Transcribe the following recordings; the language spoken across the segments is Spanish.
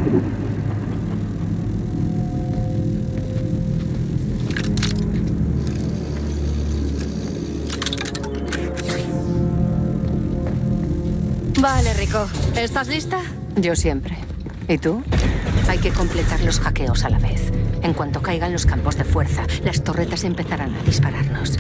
Vale, Rico. ¿Estás lista? Yo siempre. ¿Y tú? Hay que completar los hackeos a la vez. En cuanto caigan los campos de fuerza, las torretas empezarán a dispararnos.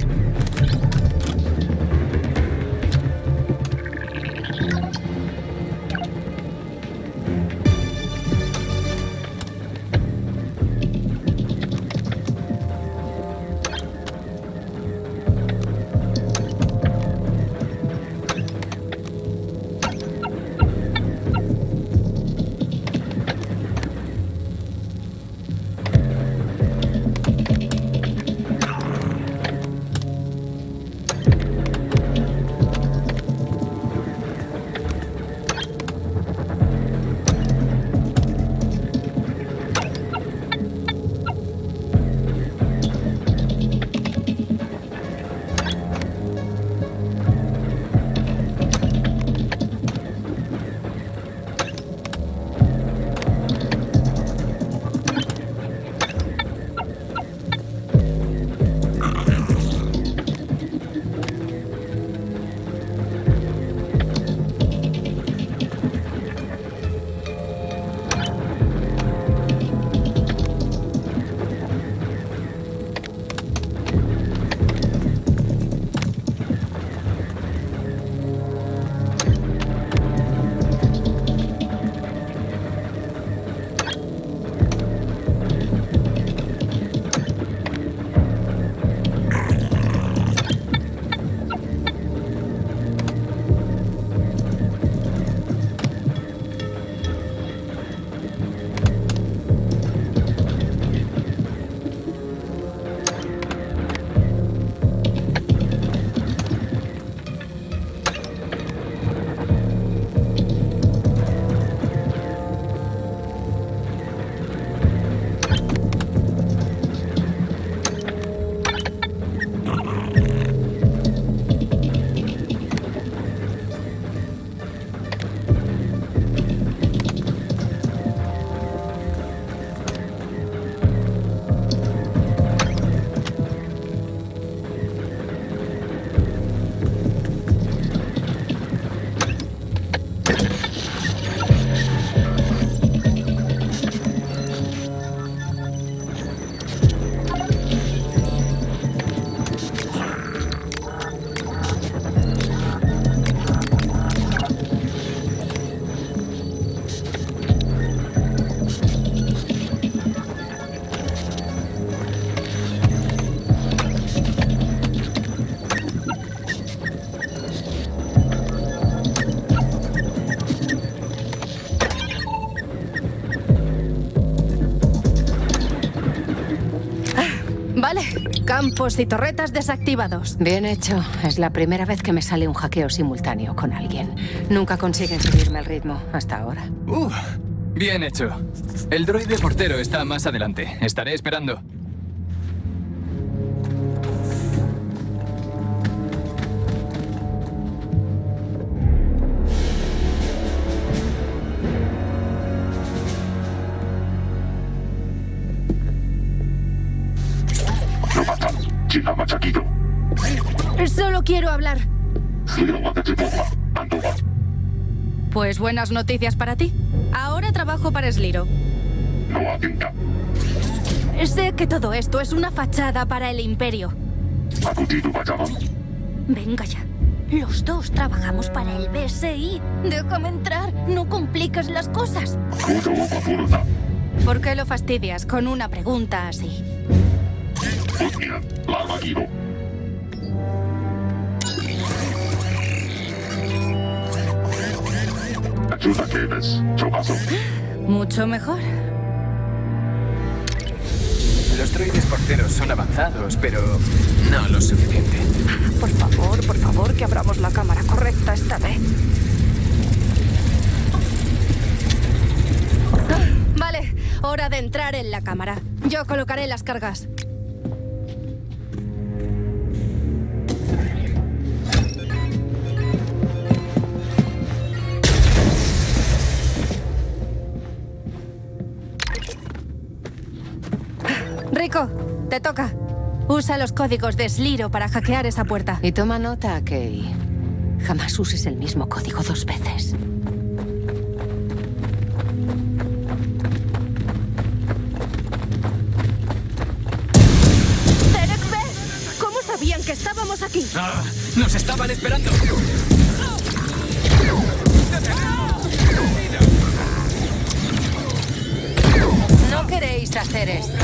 Vale, campos y torretas desactivados. Bien hecho. Es la primera vez que me sale un hackeo simultáneo con alguien. Nunca consiguen seguirme el ritmo hasta ahora. Bien hecho. El droide portero está más adelante. Estaré esperando. Solo quiero hablar. Pues buenas noticias para ti. Ahora trabajo para Sliro. Sé que todo esto es una fachada para el Imperio. Venga ya. Los dos trabajamos para el BSI. Déjame entrar. No compliques las cosas. ¿Por qué lo fastidias con una pregunta así? Mucho mejor. Los droides porteros son avanzados, pero no lo suficiente. Por favor, que abramos la cámara correcta esta vez. Vale, hora de entrar en la cámara. Yo colocaré las cargas. Rico, te toca. Usa los códigos de Sliro para hackear esa puerta. Y toma nota, Kay. Jamás uses el mismo código 2 veces. ¡Derek B! ¿Cómo sabían que estábamos aquí? ¡Ah! ¡Nos estaban esperando! No queréis hacer esto.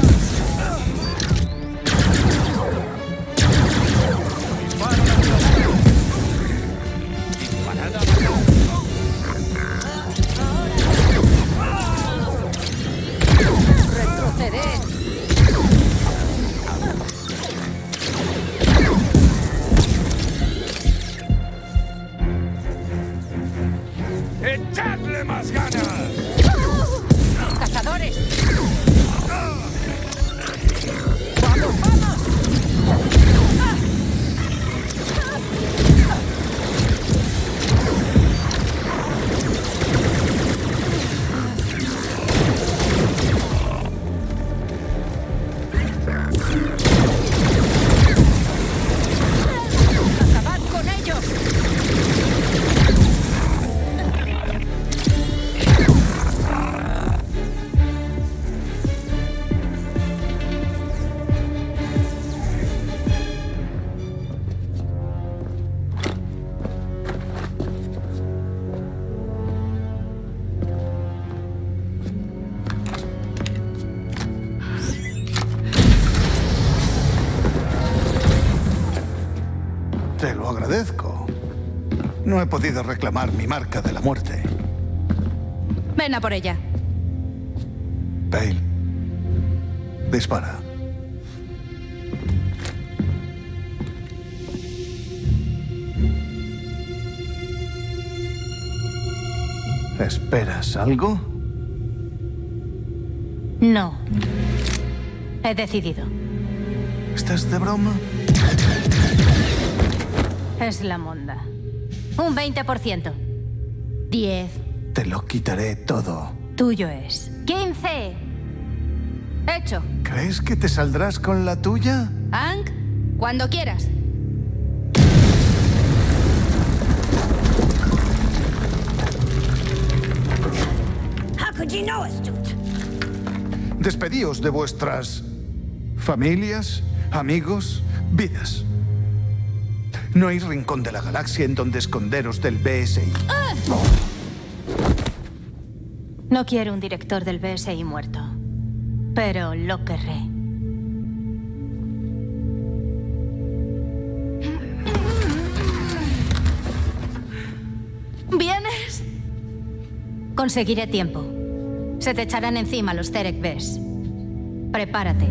Retroceded. ¡Echadle más ganas! ¡Cazadores! ¡Vamos, vamos! ¡Acabad con ellos! Te lo agradezco. No he podido reclamar mi marca de la muerte. Ven a por ella. Bale, dispara. ¿Esperas algo? No. He decidido. ¿Estás de broma? Es la monda. Un 20%. 10. Te lo quitaré todo. Tuyo es. 15. Hecho. ¿Crees que te saldrás con la tuya? Hank, cuando quieras. How could you know us, dude? Despedíos de vuestras familias, amigos, vidas. No hay rincón de la galaxia en donde esconderos del BSI. No quiero un director del BSI muerto, pero lo querré. ¿Vienes? Conseguiré tiempo. Se te echarán encima los Derek Bs. Prepárate.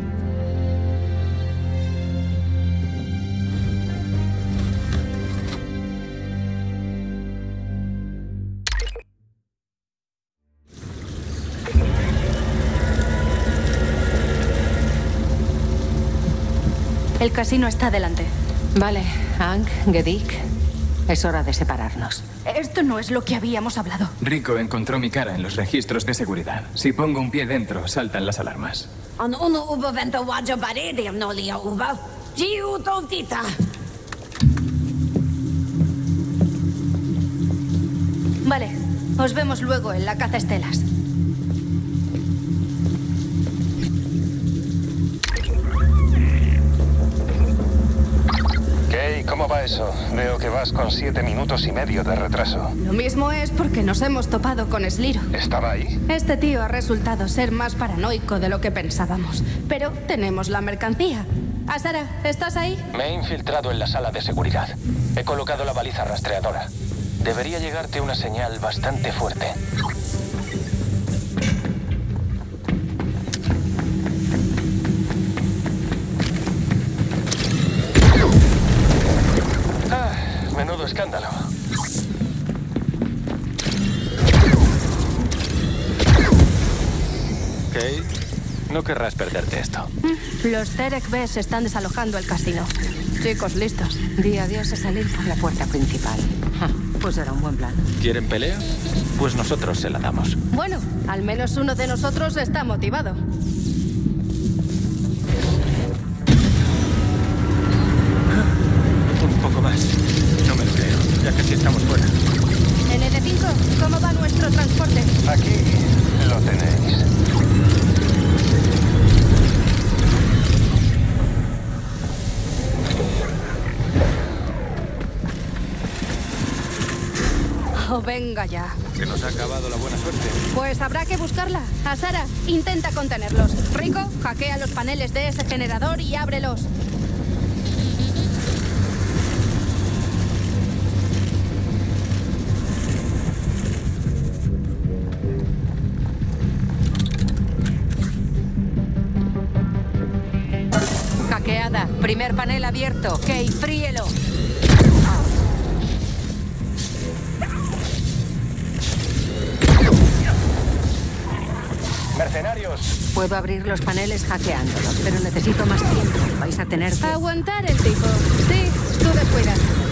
El casino está delante. Vale, Hank, Gedik, es hora de separarnos. Esto no es lo que habíamos hablado. Rico encontró mi cara en los registros de seguridad. Si pongo un pie dentro, saltan las alarmas. An ono uba venta waja baredem no lia uba. Giu tontita. Vale, os vemos luego en la caza estelas. Kay, ¿cómo va eso? Veo que vas con 7 minutos y medio de retraso. Lo mismo es porque nos hemos topado con Sliro. ¿Estaba ahí? Este tío ha resultado ser más paranoico de lo que pensábamos. Pero tenemos la mercancía. Asara, ¿estás ahí? Me he infiltrado en la sala de seguridad. He colocado la baliza rastreadora. Debería llegarte una señal bastante fuerte. Menudo escándalo. Kay, no querrás perderte esto. Los Derek Bs están desalojando el casino. Chicos, listos. Di adiós a salir por la puerta principal. Pues era un buen plan. ¿Quieren pelea? Pues nosotros se la damos. Bueno, al menos uno de nosotros está motivado. Venga ya. ¿Se nos ha acabado la buena suerte? Pues habrá que buscarla. Asara, intenta contenerlos. Rico, hackea los paneles de ese generador y ábrelos. Hackeada. Primer panel abierto. Kay, fríelo. ¡Mercenarios! Puedo abrir los paneles hackeándolos, pero necesito más tiempo. Vais a tener que... Aguantar el tipo. Sí, tú descuida.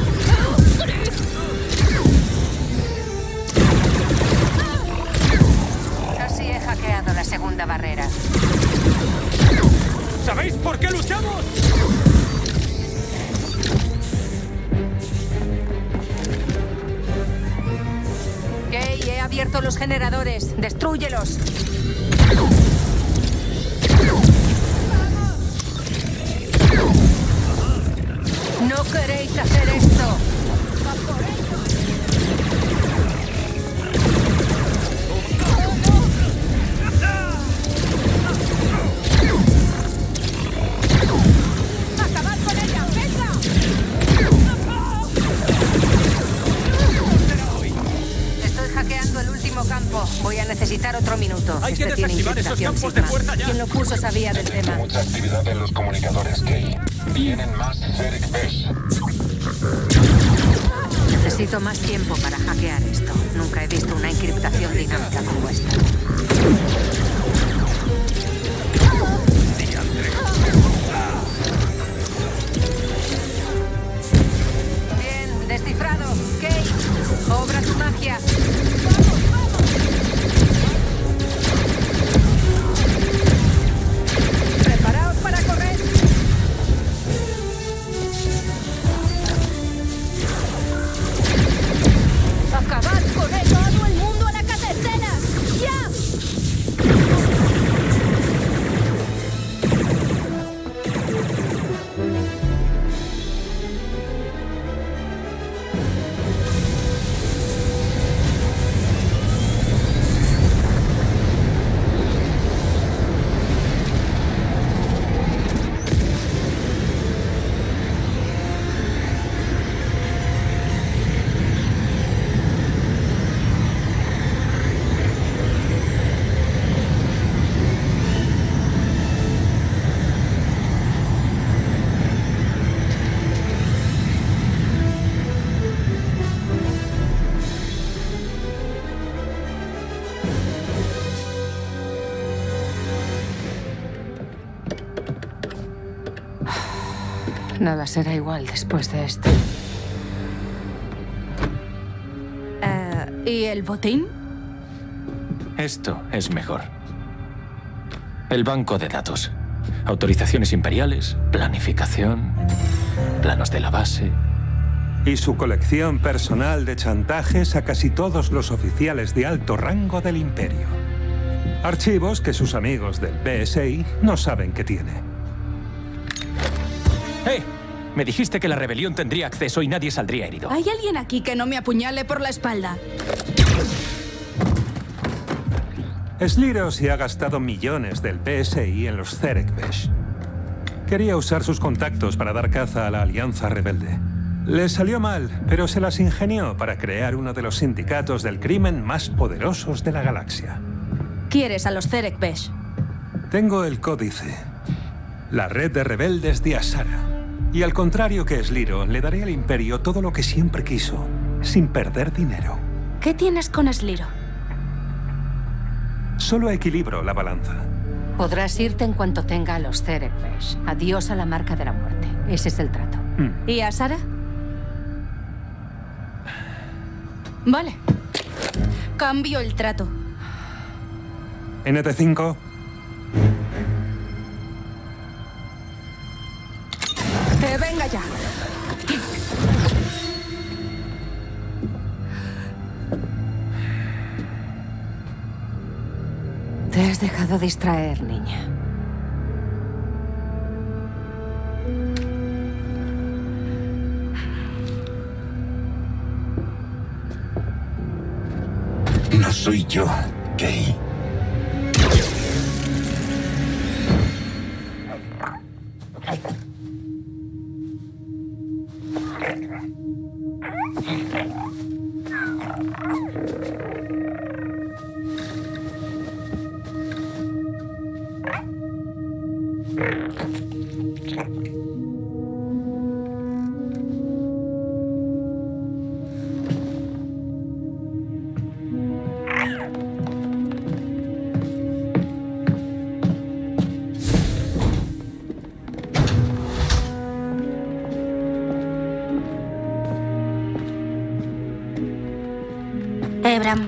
Casi he hackeado la segunda barrera. ¿Sabéis por qué luchamos? Kay, he abierto los generadores. ¡Destrúyelos! ¡No queréis hacer esto! ¡Acabad con ella! ¡Venga! Estoy hackeando el último campo. Voy a necesitar otro minuto. Hay que Tiene desactivar esos infiltración campos de Sigma. fuerza ya. Quien lo puso sabía del tema. Mucha actividad en los comunicadores, Kay. Vienen más Zerek Besh. Necesito más tiempo para hackear esto. Nunca he visto una encriptación dinámica como esta. Bien, descifrado. Kay, obra tu magia. ¡Preparaos para correr! ¡Acabad con él! ¡Todo el mundo a la catedral! ¡Ya! Nada será igual después de esto. ¿Y el botín? Esto es mejor. El banco de datos. Autorizaciones imperiales, planificación, planos de la base. Y su colección personal de chantajes a casi todos los oficiales de alto rango del Imperio. Archivos que sus amigos del BSI no saben que tiene. ¡Eh! Me dijiste que la rebelión tendría acceso y nadie saldría herido. ¿Hay alguien aquí que no me apuñale por la espalda? Sliro se ha gastado millones del BSI en los Zerek Besh. Quería usar sus contactos para dar caza a la Alianza Rebelde. Le salió mal, pero se las ingenió para crear uno de los sindicatos del crimen más poderosos de la galaxia. ¿Quieres a los Zerek Besh? Tengo el códice. La red de rebeldes de Asara. Y al contrario que Sliro, le daré al Imperio todo lo que siempre quiso, sin perder dinero. ¿Qué tienes con Sliro? Solo equilibro la balanza. Podrás irte en cuanto tenga a los Zerek Besh. Adiós a la marca de la muerte. Ese es el trato. ¿Y a Sara? Vale. Cambio el trato. NT5. Venga ya. Te has dejado distraer, niña. soy yo, Kay. Bram.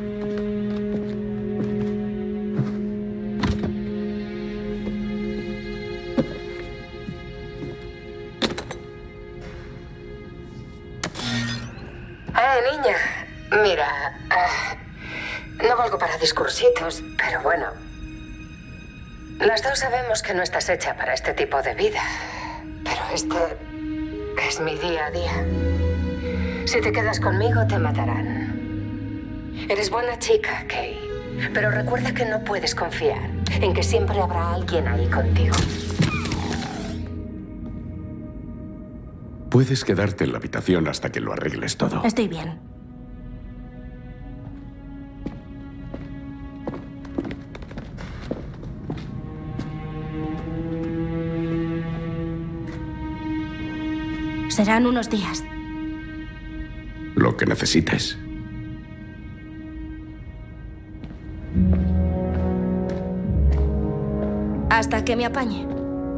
Niña. Mira, no valgo para discursitos, pero bueno. Las dos sabemos que no estás hecha para este tipo de vida. Pero este es mi día a día. Si te quedas conmigo, te matarán. Eres buena chica, Kay. Pero recuerda que no puedes confiar en que siempre habrá alguien ahí contigo. Puedes quedarte en la habitación hasta que lo arregles todo. Estoy bien. Serán unos días. Lo que necesites. Hasta que me apañe.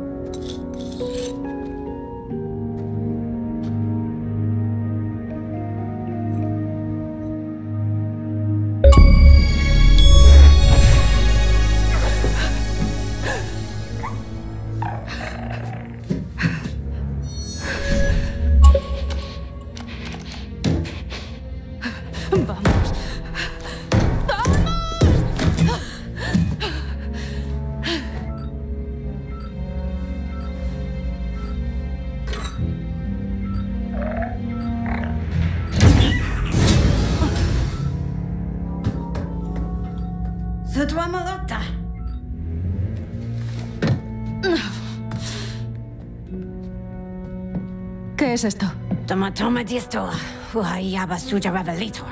¿Qué es esto? Toma esto. Uhayaba suya revelator.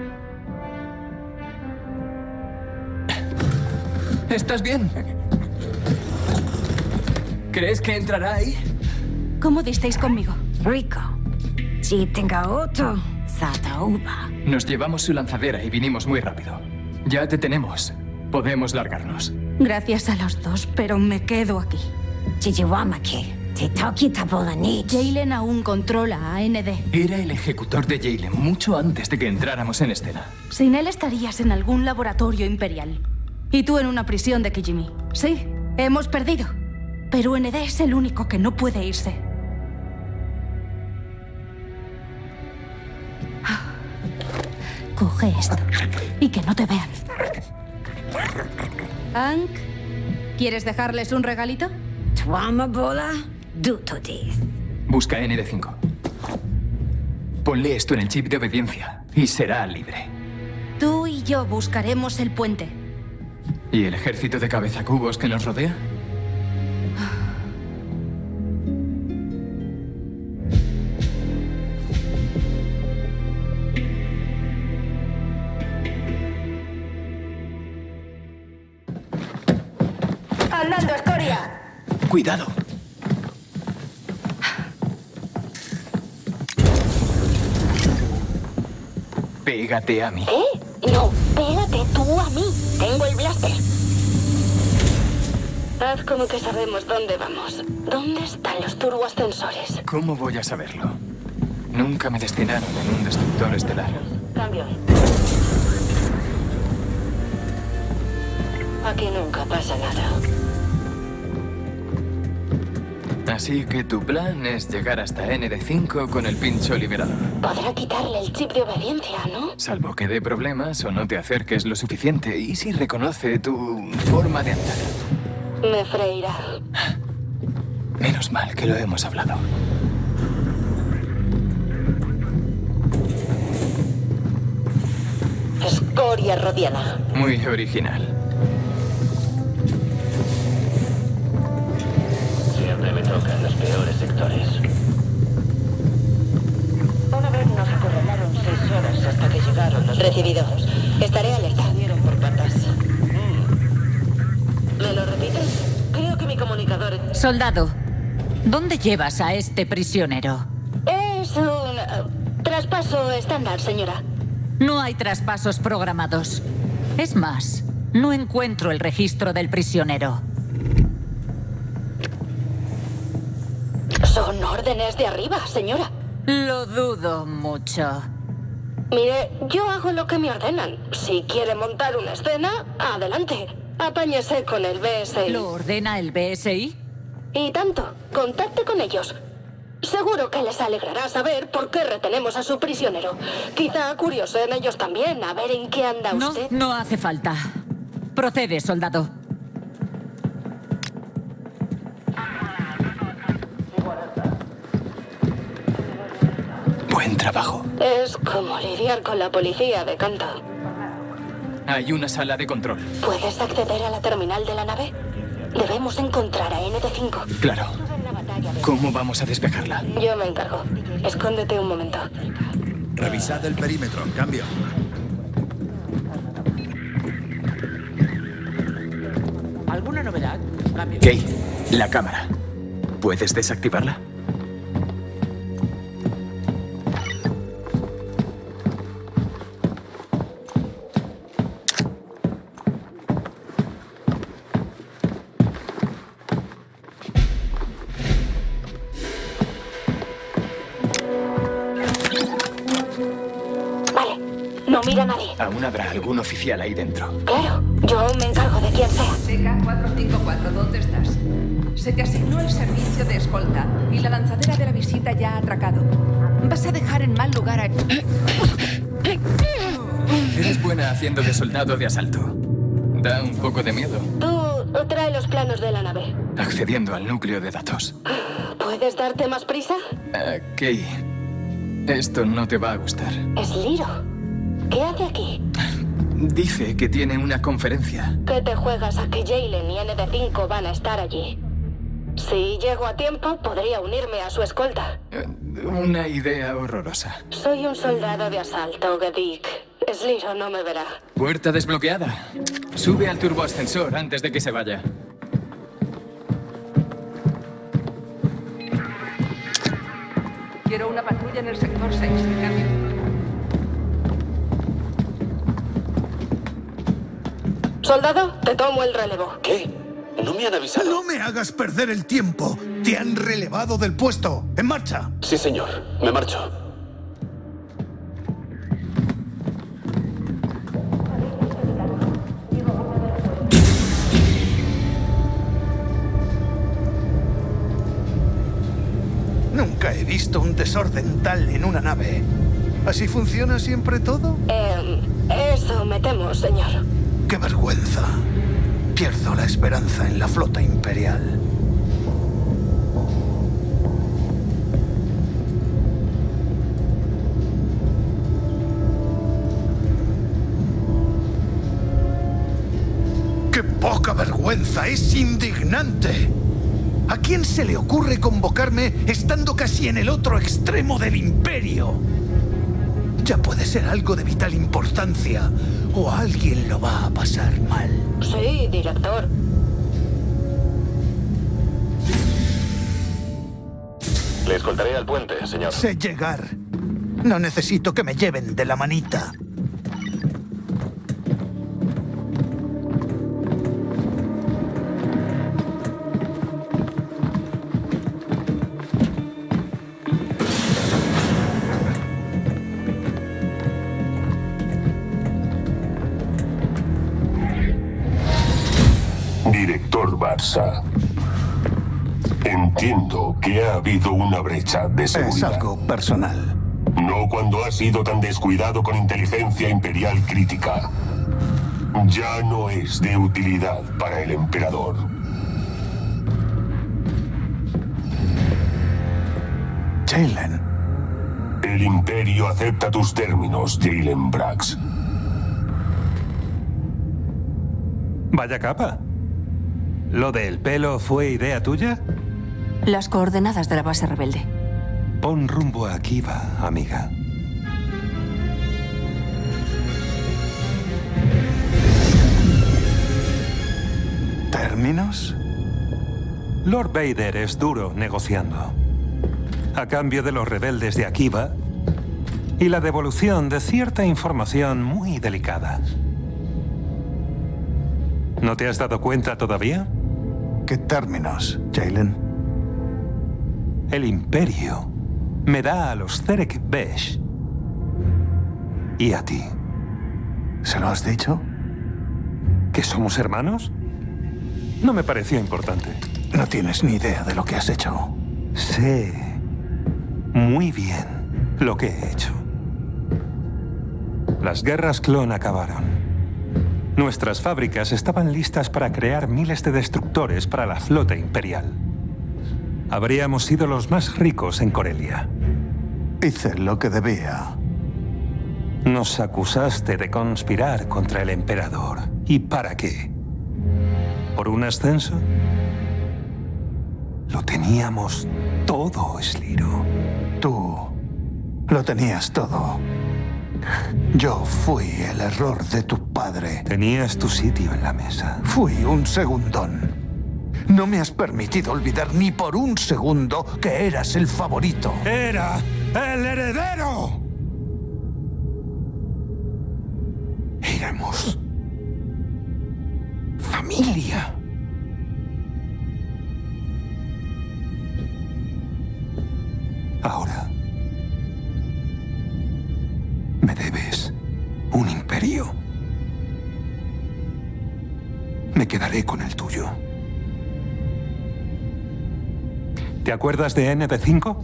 ¿Estás bien? ¿Crees que entrará ahí? ¿Cómo disteis conmigo? Rico. Si tenga otro, sata uva. Nos llevamos su lanzadera y vinimos muy rápido. Ya te tenemos. Podemos largarnos. Gracias a los dos, pero me quedo aquí. Jaylen aún controla a ND. Era el ejecutor de Jaylen mucho antes de que entráramos en escena. Sin él estarías en algún laboratorio imperial. Y tú en una prisión de Kijimi. Sí, hemos perdido. Pero ND es el único que no puede irse. Coge esto. Y que no te vean. Hank, ¿quieres dejarles un regalito? Busca ND5. Ponle esto en el chip de obediencia y será libre. Tú y yo buscaremos el puente. ¿Y el ejército de cabezacubos que nos rodea? ¡Andando, escoria! ¡Cuidado! Pégate a mí. No, pégate tú a mí. Tengo el blaster. Haz como que sabemos dónde vamos. ¿Dónde están los turboascensores? ¿Cómo voy a saberlo? Nunca me destinaron en un destructor estelar. Cambio. Aquí nunca pasa nada. Así que tu plan es llegar hasta ND5 con el pincho liberador. Podrá quitarle el chip de obediencia, ¿no? Salvo que dé problemas o no te acerques lo suficiente. ¿Y si reconoce tu forma de andar? Me freirá. Menos mal que lo hemos hablado. Escoria. memoria rodiana. Muy original. Siempre me tocan los peores sectores. Una vez nos acorralaron 6 horas hasta que llegaron los... Recibido. Estaré alerta. Dieron por patas. ¿Me lo repites? Creo que mi comunicador... Soldado, ¿dónde llevas a este prisionero? Es un traspaso estándar, señora. No hay traspasos programados. Es más, no encuentro el registro del prisionero. Son órdenes de arriba, señora. Lo dudo mucho. Mire, yo hago lo que me ordenan. Si quiere montar una escena, adelante. Apáñese con el BSI. ¿Lo ordena el BSI? Y tanto. Contacte con ellos. Seguro que les alegrará saber por qué retenemos a su prisionero. Quizá curiosen ellos también, a ver en qué anda usted. No hace falta. Procede, soldado. Buen trabajo. Es como lidiar con la policía de canto. Hay una sala de control. ¿Puedes acceder a la terminal de la nave? Debemos encontrar a ND5. Claro. ¿Cómo vamos a despejarla? Yo me encargo. Escóndete un momento. Revisad el perímetro. Cambio. ¿Alguna novedad? Cambio. Kay, la cámara. ¿Puedes desactivarla? No mira a nadie. Aún habrá algún oficial ahí dentro. Claro, yo me encargo de quien sea. SK-454, ¿dónde estás? Se te asignó el servicio de escolta y la lanzadera de la visita ya ha atracado. Vas a dejar en mal lugar a... Eres buena haciendo de soldado de asalto. Da un poco de miedo. Tú trae los planos de la nave. Accediendo al núcleo de datos. ¿Puedes darte más prisa? Kay, esto no te va a gustar. Es Liro. ¿Qué hace aquí? Dice que tiene una conferencia. ¿Qué te juegas a que Jaylen y ND5 van a estar allí? Si llego a tiempo, podría unirme a su escolta. Una idea horrorosa. Soy un soldado de asalto, Gedik. Sliro no me verá. Puerta desbloqueada. Sube al turboascensor antes de que se vaya. Quiero una patrulla en el sector 6. Cambio. Soldado, te tomo el relevo. ¿Qué? No me han avisado. No me hagas perder el tiempo. Te han relevado del puesto. ¡En marcha! Sí, señor. Me marcho. Nunca he visto un desorden tal en una nave. ¿Así funciona siempre todo? Eso me temo, señor. ¡Qué vergüenza! Pierdo la esperanza en la flota imperial. ¡Qué poca vergüenza! ¡Es indignante! ¿A quién se le ocurre convocarme estando casi en el otro extremo del imperio? Ya puede ser algo de vital importancia, o alguien lo va a pasar mal. Sí, director. Le escoltaré al puente, señor. Sé llegar. No necesito que me lleven de la manita. Director Barça. Entiendo que ha habido una brecha de seguridad. Es algo personal. No cuando has sido tan descuidado con inteligencia imperial crítica. Ya no es de utilidad para el emperador. Jaylen. El imperio acepta tus términos, Jaylen Brax. Vaya capa. ¿Lo del pelo fue idea tuya? Las coordenadas de la base rebelde. Pon rumbo a Akiva, amiga. ¿Términos? Lord Vader es duro negociando. A cambio de los rebeldes de Akiva y la devolución de cierta información muy delicada. ¿No te has dado cuenta todavía? ¿Qué términos, Jaylen? El Imperio me da a los Zerek Besh y a ti. ¿Se lo has dicho? ¿Que somos hermanos? No me pareció importante. No tienes ni idea de lo que has hecho. Sé muy bien lo que he hecho. Las guerras clon acabaron. Nuestras fábricas estaban listas para crear miles de destructores para la flota imperial. Habríamos sido los más ricos en Corellia. Hice lo que debía. Nos acusaste de conspirar contra el emperador. ¿Y para qué? ¿Por un ascenso? Lo teníamos todo, Sliro. Tú lo tenías todo. Yo fui el error de tu padre. Tenías tu sitio en la mesa. Fui un segundón. No me has permitido olvidar ni por un segundo que eras el favorito. ¡Era el heredero! Éramos familia. Ahora me debes un imperio. Me quedaré con el tuyo. ¿Te acuerdas de ND5?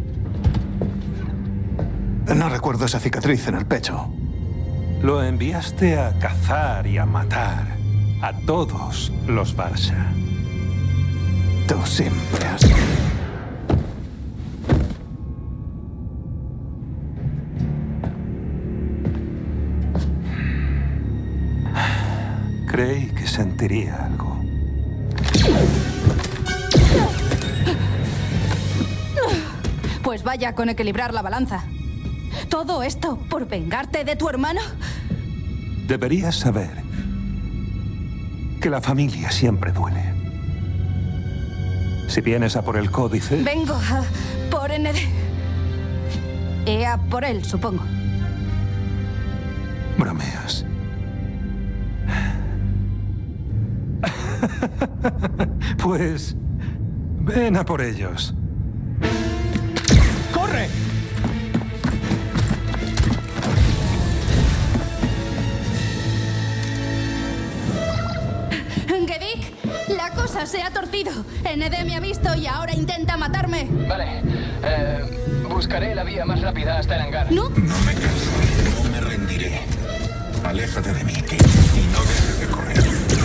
No recuerdo esa cicatriz en el pecho. Lo enviaste a cazar y a matar a todos los Varsha. Tú siempre has... Creí que sentiría algo. Pues vaya con equilibrar la balanza. ¿Todo esto por vengarte de tu hermano? Deberías saber que la familia siempre duele. Si vienes a por el códice... Vengo a por ND. Y a por él, supongo. Bromeas. Pues ven a por ellos. ¡Corre! Gedik, la cosa se ha torcido. ND me ha visto y ahora intenta matarme. Vale. Buscaré la vía más rápida hasta el hangar. ¿No? No me canso. No me rendiré. Aléjate de mí, Kate, y no dejes de correr.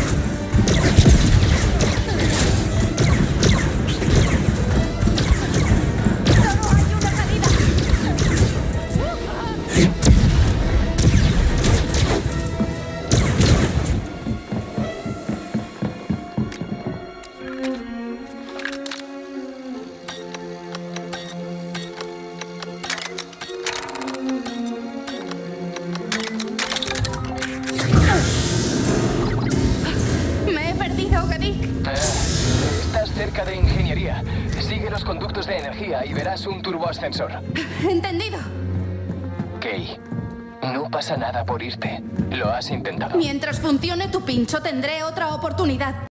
Estás cerca de ingeniería. Sigue los conductos de energía y verás un turboascensor. Entendido. Kay, no pasa nada por irte. Lo has intentado. Mientras funcione tu pincho, tendré otra oportunidad.